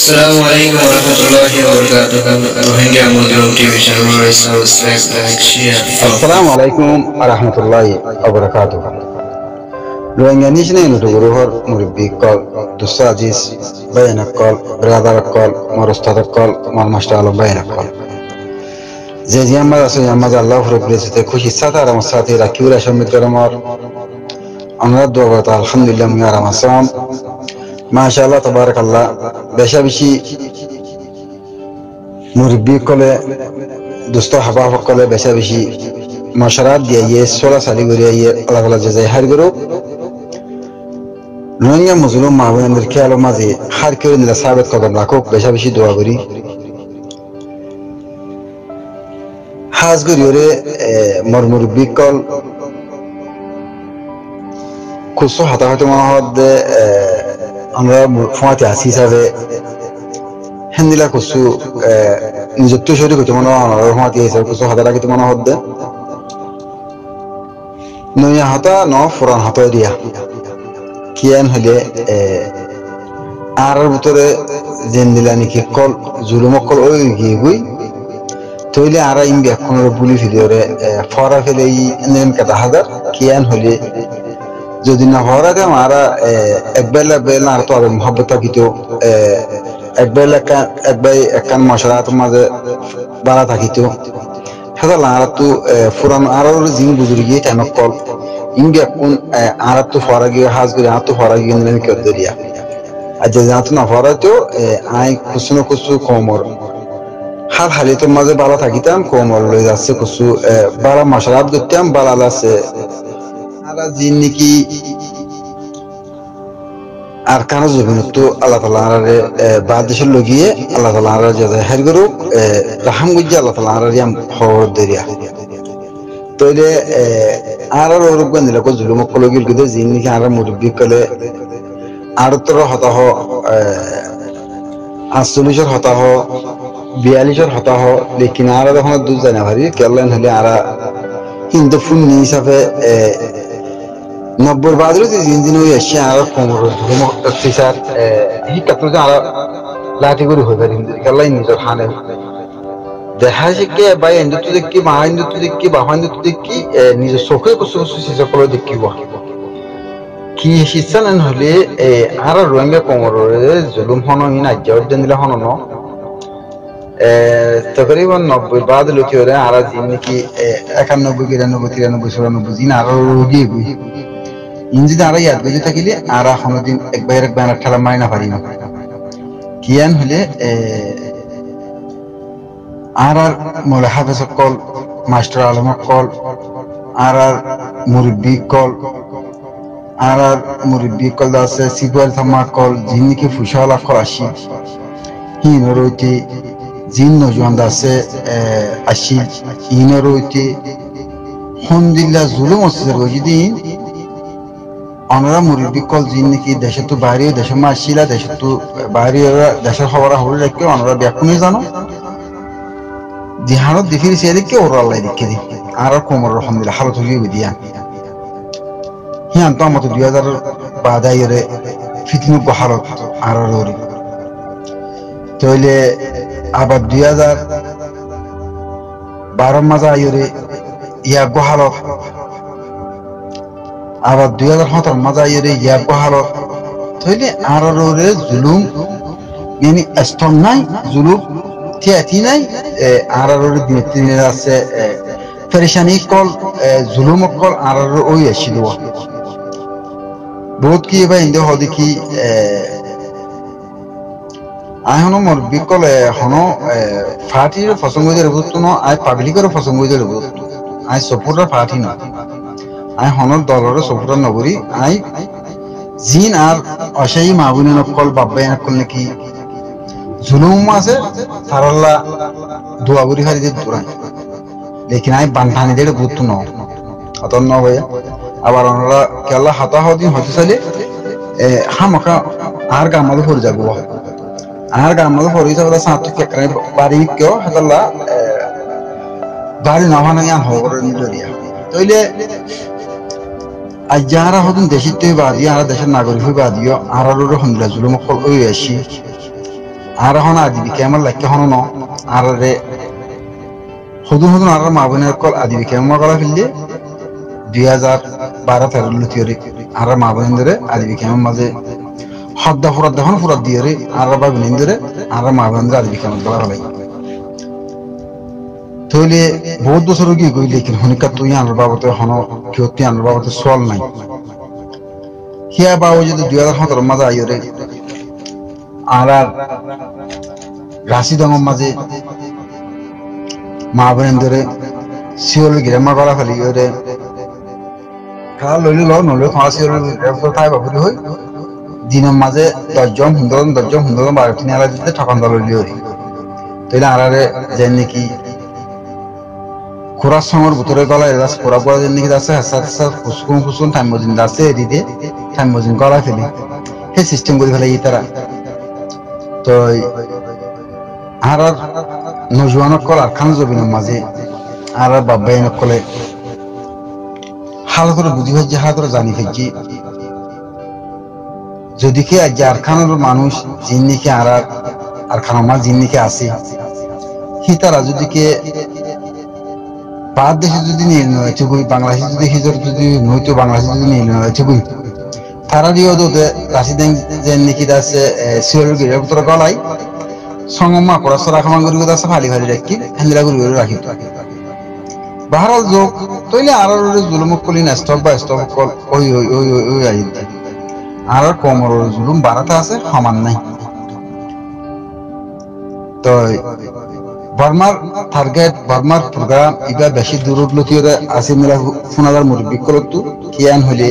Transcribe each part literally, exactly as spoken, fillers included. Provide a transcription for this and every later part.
Assalamu alaikum warahmatullahi wabarakatuh. Rohingya Muslim T V channel, subscribe, like, share, follow. Assalamu alaikum warahmatullahi wabarakatuh. Rohingya nishne nutu guruhor muribbi kol, dusta aziz bayana kol, brother kol, marustada kol, marmashta alo bayana kol. Zezi amma aso amma Allah rabbil izzati kushi sata ramasati rakiura shamit garamar. Amra dua bata alhamdulillah mun ramasan. Mashallah tabarakallah. Besha bishi muribbi kole دوستو حباب کله بشه بشی مشارات دیگه سولا سالی گریه الگ الگ جزای هر گروه نونیا مظلوم معاون مرکیالو مازی هر کاری نیل ثابت کدام لاکوک بشه بشی دعا گری حاض گریوره مر مربی کل کسو حتا حتا ماهد آنها فوات عسیسه و هندیلا کسو نجتو شوری کتی منا رحمتی ایسر کسو حدا لگتی منا هده نویا حتا نو فران حتا دیا کیان هلی آرار بطور زندلانی که کل ظلم کل اوی گیگوی تویلی آرا این بیاکن رو بولی فیلیوره فارا فیلی نیم کتا حدر کیان هلی যদি না হওয়ার আগে আমরা একবেলা বেলা আর তো আর মহব্বতা কিতো একবেলা একবাই একখান মশলাত মাঝে বাড়া থাকিতো সেটা আর তো পুরান আর জিন বুজুর্গি টাইমক কল ইন্ডিয়া কোন আর তো ফরা গিয়ে হাজ করে আর তো ফরা গিয়ে নিলেন কেউ দরিয়া আর যে জানতো না ফরা তো আই কুসুনো কুসু কোমর হাল হালি তো মাঝে বালা থাকিতাম কোমর লয়ে যাচ্ছে কুসু বালা মশলাত করতাম বালা আছে আলা জিন নাকি আর কারো জীবন তো আল্লাহ তাআলা আরে বাদেশের লগিয়ে আল্লাহ তাআলা আরে জাযা হের গরু রহম গুজ্জা আল্লাহ তাআলা আরে ইয়াম খবর দরিয়া তোলে আর আর রোগন দিলা কো জুলুম কলগিল গদে জিন নাকি আর মুরব্বি কলে আর তোর হতা হ আটচল্লিশের হতা হ বিয়াল্লিশের হতা হ লেকিন আর যখন দুধ জানা ভারি কেলেন হলে আর কিন্তু ফুল হিসাবে নব্বই বাদরে যে জিনজিন হয়ে আসছে আর কোমর অত্যাচার হিকাতো যে আর লাঠি করে হয়ে পারি আল্লাহ নিজের হানে দেখা যাচ্ছে কে ভাই হিন্দুত্ব দেখি মা হিন্দুত্ব দেখি বাবা হিন্দুত্ব দেখি নিজের চোখে কিছু কিছু শিশু করে দেখিব কি শিক্ষান হলে আর রোহিঙ্গা কোমর জুলুম হন ইন আজ্ঞা অর্জন দিলে হন ন তকরিবান নব্বই বাদ লুকি ওরে আর জিন নাকি একানব্বই বিরানব্বই তিরানব্বই চুরানব্বই জিন আরো রোগী গুই ইঞ্জি দ্বারা ইয়াদ বেজে থাকিলে আর এখনো দিন একবার এক ব্যানার ঠেলা মারি না পারি না কিয়ান হলে আর আর মোলা হাফেজ কল মাস্টার আলম কল আর আর মুরব্বী কল আর আর মুরব্বী কল আছে সিগুয়াল থামা কল জিন নাকি ফুসাওয়ালা কল আসি হিন রইতে জিন নজওয়ান আছে আসি হিন রইতে হন্দিল্লা জুলুম আছে রোজিদিন আমরা মুরব্বী কল জিন নাকি দেশে তো বাইরে দেশে মাসিলা দেশে তো বাইরে দেশের খবর হলে রাখতে আমরা ব্যাকুনি জানো জিহানত দেখির সে দেখে ওর আল্লাহ দেখে দি আর কোমর আলহামদুলিল্লাহ হালত হলিয়ে দিয়া হিয়ান তো আমাদের দুই হাজার বাদাইরে ফিতনু হালত আর ওরি তইলে আবার দুই হাজার বারো মাজা আইরে ইয়া গোহালত আবার দুই হাজার সতেরো মাজা ইয়ে ইয়া গোহালত তইলে আর রে জুলুম মানে স্তর নাই জুলুম থিয়াতি নাই আর রে দিন আছে পেরেশানি কল জুলুম কল আর ওই আসিল বহুত কি ভাই ইন্দে হদি কি আই হনো মোর বিকল হনো ফাটির পছন্দ হইতে বুঝতো না আই পাবলিকের পছন্দ হইতে বুঝতো আই সপোর্টার ফাটি না আই হনর দলরে সপোর্টার নগরী আই জিন আর অশাই মাবুনি নকল বাব্বাই নকল নাকি জুলুম আছে তারাল্লা দোয়া করি হারি দিয়ে দূরাই লেকিন আই বানঠানি দিয়ে বুঝতো না অতন ন ভাইয়া আবার ওনারা কেলা হাতা হদিন হতে চাইলে হামাকা আর গামাদে ফরে যাবো আর গামাদে ফরে যাবো সাঁত কেকরাই বাড়ি কেউ হাতাল্লা বাড়ি নামা নাই আন হবর নিজরিয়া তইলে আজ যারা হদিন দেশিত বাদিও আর দেশের নাগরিক হয়ে বাদিও আর আরো হন্দিলা জুলুম কল ওই আসি আর হন আদিবি কেমন লাগে হন ন আর রে হুদুন হুদুন আর মা বোনের কল আদিবি কেমন করা ফেললে দুই হাজার বারো তেরো লুতিয়রে আর মা বোনের ধরে আদিবি কেমন মাঝে হদ্দা ফুরাদ দেখুন ফুরাদ দিয়ে রে আর বা বোনের ধরে আর মা বোনের আদিবি কেমন করা ফেলাই তাহলে বহুত বছর গিয়ে গইলে কিন্তু হনিকা তুই আনার বাবতে হন কেউ তুই আনার বাবতে চল নাই হিয়া বাবু যদি দুই হাজার সতেরো মাঝে আইরে আর আর রাশি দঙর মাঝে মা বোনের ধরে শিওর গ্রামা করা ফেলি ওরে খেলা লইলে ল নলে খাওয়া শিওর ঠাই বাবুরি হই দিনের মাঝে দশজন সুন্দর দশজন সুন্দর বারো তিন আলা দিতে ঠকান দল লইলি হই তাইলে আড়ারে যে নাকি খোরার সময়ের ভিতরে গলা এরাস খোরা পড়া যে নাকি আছে হাসা হাসা ফুসকুন ফুসকুন টাইম মজিন আছে এদিকে টাইম মজিন গলা ফেলি সেই সিস্টেম করে ফেলে এই তারা তো আর আর নজওয়ানক কল আর খান জবিনের মাঝে আর আর বাব্বাইনক কলে হাল করে বুঝি ভাই যে হাল করে জানি ফেলছি যদি কে আর খানের মানুষ জিন্নিকে আর আর খানামার জিন্নিকে আসে হি তারা যদি কে বাদ দেশে যদি নিয়ে নয় চুকুই বাংলাদেশে যদি হিজর যদি নয়তো বাংলাদেশে যদি নিয়ে নয় চুকুই তারা দিয়েও তো রাশি দেন যে নাকি আছে শিওরের গিরে ভিতরে গলাই সংগমা করা সরা খামান গরি আছে ফালি ফালি রাখি হেন্দিরা গরি গরি রাখি বাহারাল যোগ তইলে আর জুলুমক কলি না স্টক বা স্টক কল ওই ওই ওই ওই আইন আর কমর জুলুম বাড়াতে আছে সমান নাই তো বর্মার টার্গেট বর্মার প্রোগ্রাম এবার বেশি দূরত লতিয়রে আছে মিলা ফোনাদার মুরব্বি করতু কিয়ান হলে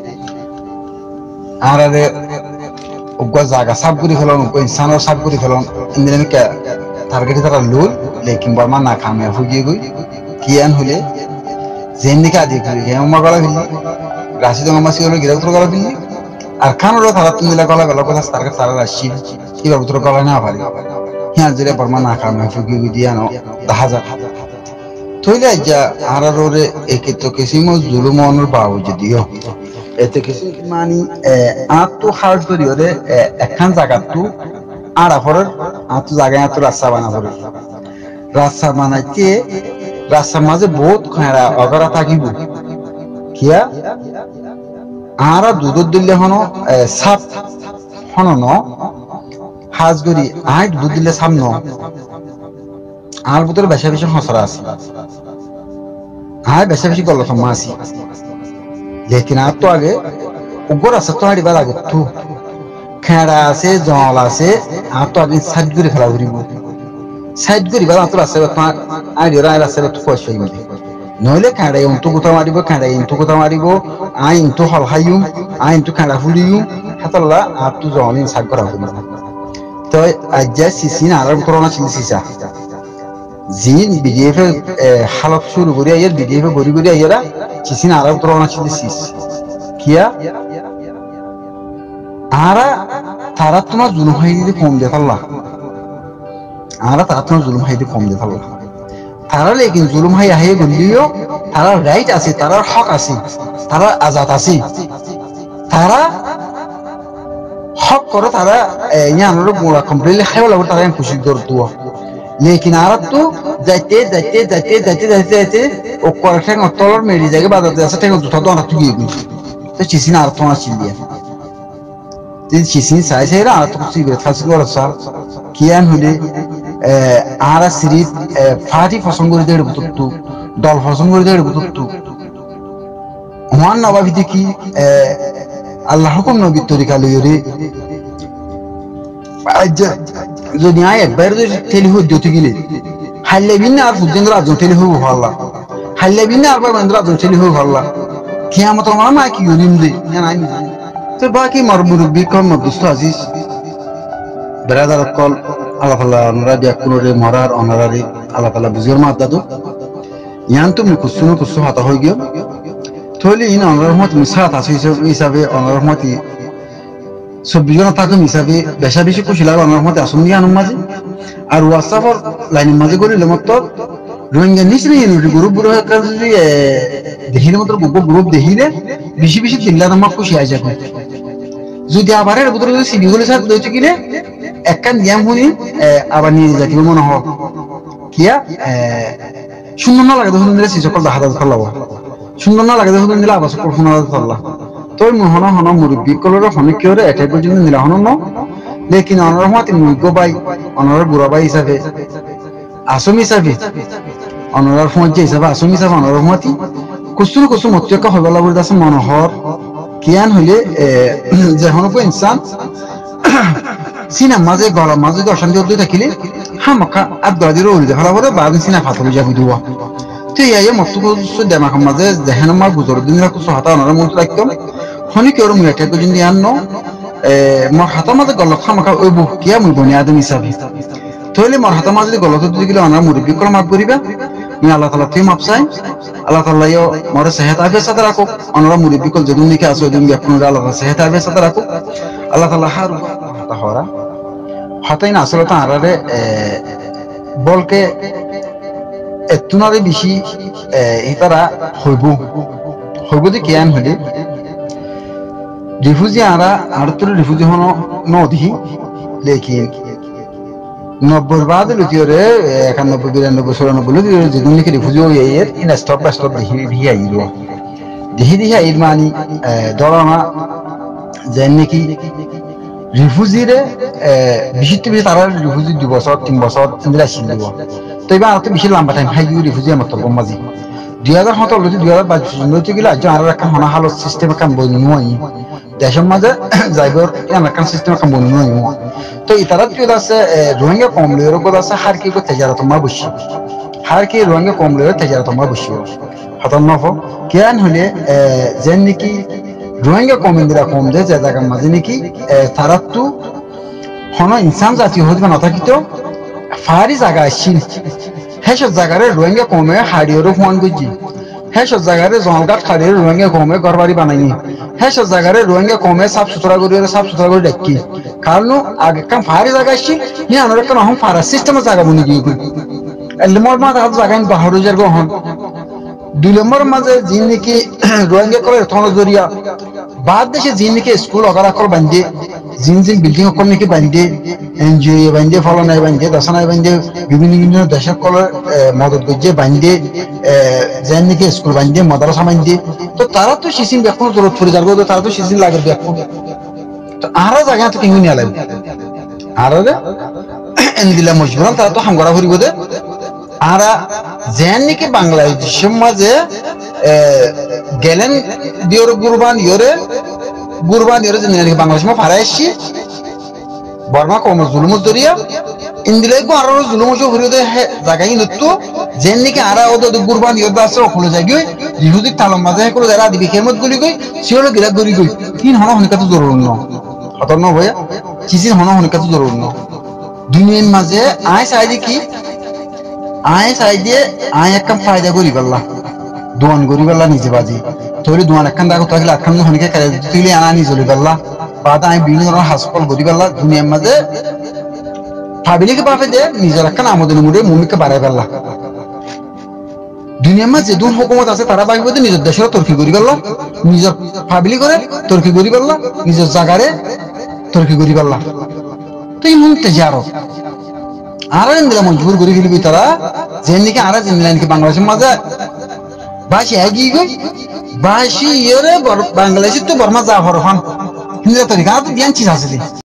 আর আরে উগ্র জায়গা সাফ করে ফেলন উগ্র ইনসানের সাফ করে ফেলন ইন্দিন টার্গেটে তারা লোল লেকিন বর্মা না কামিয়াব হয়ে গই কিয়ান হলে যেন দিকে আদি করি হেমা গলা ফেললি রাশি দমা ছিল গিরাউত্তর গলা ফেললি আর খানোর তারা তুমি গলা গলা কথা টার্গেট তারা রাশি এবার উত্তর গলা না পারি হ্যাঁ যেটা বর্মা না কামিয়াব হয়ে গই দিয়া দেখা যায় তইলে যা আর আরে একে তো কিসিম জুলুমনের বাবু যদিও এতে কিছু মানি আত্ম হার্ট করি ওরে একখান জায়গাতো আর আফরের আত্ম জায়গায় আত্ম রাস্তা বানা পড়ে রাস্তা বানাইতে রাস্তার মাঝে বহুত খাঁড়া অগরা থাকিব কিয়া আর দুধ দিলে হনো সাপ হনো ন হাজ করি আট দুধ দিলে সাপ ন আর ভিতরে বেশি বেশি হসরা আছে আর বেশি বেশি গল্প সময় আছে লেকিন আর তো আগে উপর আছে তো হাড়ি বেলা গো খেড়া আছে জল আছে আর তো আগে সাইড করে ফেলা ঘুরিব সাইড করি বেলা তো আছে তোমার আইডিয়া রায় আছে তো পয়সা দিবে নইলে খেড়া ইন্তু কোথা মারিব খেড়া ইন্তু কোথা মারিব আই ইন্তু হল হাইউ আই ইন্তু খেড়া ফুলিউ হাতলা আর তো জল সাইড করা হবে তো আজ সিসিন আর করোনা ছিল সিসা জিন বিডিএফ হালত শুরু করে আইয়ার বিডিএফ গড়ি গড়ি আইয়ারা চিসিন আরব করোনা ছিল সিস কিয়া আরা তারা তোমার জুলুম হাইদি কম দিয়ে আল্লাহ আরা তারা তোমার জুলুম হাইদি কম দিয়ে আল্লাহ তারা লেকিন জুলুম হাই আহে গলিও তারা রাইট আছে তারা হক আছে তারা আজাদ আছে তারা হক করে তারা ইয়ানোর গোড়া কমপ্লিটলি খাইবা লাগবে তারা খুশি দর দুয়া লেকিন আরব তো যাইতে যাইতে যাইতে যাইতে যাইতে যাইতে ও কয়েকটা তলর মেরি জায়গায় বাজাতে আছে টেন দুটো তো আনাত গিয়ে গেছে তো চিসিন আর তো আসি দিয়া তিন চিসিন সাই সাই আর তো কিছু বের খাসি করে স্যার কিয়ান হলে আর সিরিজ ফাটি পছন্দ করে দেড় বুতু দল পছন্দ করে দেড় বুতু ওয়ান নবাবি দেখি আল্লাহ হুকুম নবী তরিকা লইরে যদি আয় একবার যদি টেলি হয়ে দিতে গেলে হাইলে বিনা আর বুঝেন্দ্র আজ টেলি হয়ে ভাল্লা হাইলে বিনা আর বাবেন্দ্র আজ টেলি হয়ে ভাল্লা কিয়ামত আমার মা কি গরিম দে না তো বাকি মার মুরব্বি কম মধ্যস্থ আজিজ বেড়াদার কল আল্লাহ আল্লাহ অনারা দিয়া কোনোরে মরার অনারারি আল্লাহ আল্লাহ বুঝিওর মাত দাদু ইয়ান তুমি কুসুনো কুসু হাতা হয়ে গিয়ে তাহলে ইন অনার রহমত মিসাত আছে হিসাবে অনার রহমতি চব্বিশজন তাকুম হিসাবে বেশা বেশি খুশি লাগে অনার রহমতে আসুন দিয়ে আনুন মাঝে আর হোয়াটসঅ্যাপর লাইনের মাঝে করিলে মত রোহিঙ্গা নিচে গ্রুপ গ্রুপ যদি দেখিলে মাত্র গ্রুপ দেখিলে বেশি বেশি দিল্লা আমার খুশি আয় যাবে যদি আবার এর ভিতরে যদি সিবি হলে সাথে দইতে গেলে একখান নিয়ম শুনি আবার নিয়ে যাইব মনে হ কিয়া সুন্দর না লাগে দেখুন দিলে সকল দেখা দাদা ফেলাবো সুন্দর না লাগে দেখুন দিলে আবার সকল শোনা ফেললা তোর হন হন মুরব্বী কলর হনে কি ওরে এটাই পর্যন্ত নিলা হন ন লেকিন অনর হতে মুইগ বাই অনর বুড়া বাই হিসাবে আসম হিসাবে অনর ফোঁজে হিসাবে আসম হিসাবে অনর হতে কুসুর কুসুর মত্যকা হইবলা বলে আছে মনোহর কিয়ান হইলে যে হন কো ইনসান সিনা মাঝে গলা মাঝে অশান্তি হতে থাকিলে হামাকা আদাদির ওইলে হলা বলে বাদ সিনা ফাতলে যাবি দুয়া তো এই মত কুসু দেমা মাঝে যেহেন মা গুজর দিন কুসু হাতা অনর মত রাখতাম হনি কি ওর মুয়াটা কো জিন ইয়ান ন মর হাতা মাঝে গলা হামাকা ওই বু কিয়া মুই বনি আদম হিসাবে তাহলে মর হাতা মাঝে গলত দিতে গেলে অনর মুরব্বি করে মাফ করিবা নি আল্লাহ তাআলা তুই মাফ চাই আল্লাহ তাআলা ইও মরে সেহত আবে সাদা রাখো অনর মুরব্বি কল যদুন দিকে আসো দিন বিয়াকুন আল্লাহ সেহত আবে সাদা রাখো আল্লাহ তাআলা হার তাহরা হাতাই না আসলে তারারে বলকে এতুনারে বেশি ইতারা হইব হইব যে কিয়ান হইলে রিফিউজি আরা আর তোর রিফিউজি হন নদী লেকিন নব্বই বাদ লুতিওরে একানব্বই বিরানব্বই চৌরানব্বই লুতিওরে যেদিন লিখে রিফিউজি হয়ে এর ইন স্টপ বা স্টপ দেখি দেখি আইল দেখি দেখি আইল মানি দরনা যেন নাকি রিফিউজিরে বিশিষ্ট বেশি তারা রিফিউজি দুই বছর তিন বছর ইন্দিরা আসিল দিব তো এবার আর তো বেশি লম্বা টাইম হাই রিফিউজি আমার তোর মাঝি দুই হাজার সতেরো লতি দুই হাজার বাইশ লতি গেলে আজ আর একটা হনা হালত সিস্টেম কাম বই নয় দেশের মাঝে যাইবার এমন সিস্টেম কাম বই নয় তো ইতারা কি আছে রোহিঙ্গা কমলের উপর আছে হার কি করতে যারা তোমার বসি হার কি রোহিঙ্গা কমলের তেজারা তোমার বসি হতাম নফ কেন হলে যেন নাকি রোহিঙ্গা কমিন্দিরা কম যে যে জায়গার মাঝে নাকি তারা তো হন ইনসান জাতীয় হইবে না থাকিত ফারি জায়গা আসছিল হেসব জায়গারে রোহিঙ্গা কমে হাড়িওরও ফোন করছি হেসব জায়গারে জঙ্গলঘাট হাড়িয়ে রোহিঙ্গা কমে ঘর বাড়ি বানাইনি হেসব জায়গারে রোহিঙ্গা কমে সাফ সুতরা করি সাফ সুতরা করে দেখি কারণ আগে কাম ফারি জায়গা আসছিল নিয়ে আমরা কেন হম ফারা সিস্টেমের জায়গা বনি গিয়ে এলমর মা তার জায়গায় বাহারু জায়গা হন দুই নম্বর মাঝে যিনি নাকি রোহিঙ্গা করে থন জরিয়া বাদ দেশে যিনি নাকি স্কুল অগারা করে বান্ধে জিন জিন বিল্ডিং অকল নাকি বান্ধে এনজিও বান্ধে ফলনায় বান্ধে দশনায় বান্ধে বিভিন্ন বিভিন্ন দেশের কলে মদত করছে বান্ধে যেন নাকি স্কুল বান্ধে মাদ্রাসা বান্ধে তো তারা তো সিসিন ব্যাকুন জরুরত পড়ে যাবে তো তারা তো সিসিন লাগে ব্যাকুন তো আরো জায়গা তো কিনে নিয়ে লাগবে আরো এন দিলা মজবুরান তারা তো হামগড়া ফুরিব দে আর যেন নাকি বাংলাদেশের মাঝে গেলেন দিওর গুরবান ইয়রে গুরবান ইয়রে যেন নাকি বাংলাদেশ মা ফারা আসছি বর্মা কম জুলুমত দরিয়া ইন্দিলাই কো আরো জুলুমত ফুরিব দে জায়গায় নতো যেন নাকি আরা ওদ গুরবান ইয়র আছে ওখলো যাই গই রিহুদিক তালম মাঝে করে যারা দিবি খেমত গুলি গই সিওলো গিরা গরি গই তিন হন হনিকা তো জরুরি ন খতর ন হয়ে চিসিন হন হনিকা তো জরুরি ন দুনিয়ার মাঝে আয় চাই কি আয় চাই দিয়ে আয় একটা ফায়দা করি পারলা দোয়ান করি পারলা নিজে বাজি তৈরি দোয়ান একখান দেখো তাহলে একখান হনিকে কাজে তুইলে আনা নিয়ে চলে পারলা বাদ আমি বিভিন্ন ধরনের হাসপাতাল করি পারলা দুনিয়ার মাঝে ভাবিলিকে পাবে যে নিজের একখান আমদানি মুড়ে মুমিকে বাড়াই পারলা দুনিয়ার মাঝে দুন হুকুমত আছে তারা ভাবিব যে নিজের দেশের তর্কি করি পারলা নিজের ভাবিলি করে তর্কি করি পারলা নিজের জায়গারে তর্কি করি পারলা তো এই মুহূর্তে যে আরো আর দিলা মজবুর করে ফেলবি তারা যেন নাকি আর নাকি বাংলাদেশের মাঝে বাসি এগিয়ে গই বাসি ইয়ে বাংলাদেশের তো বর্মা যা হরফান হিন্দা তরিকা তো জ্ঞান চিজ আছে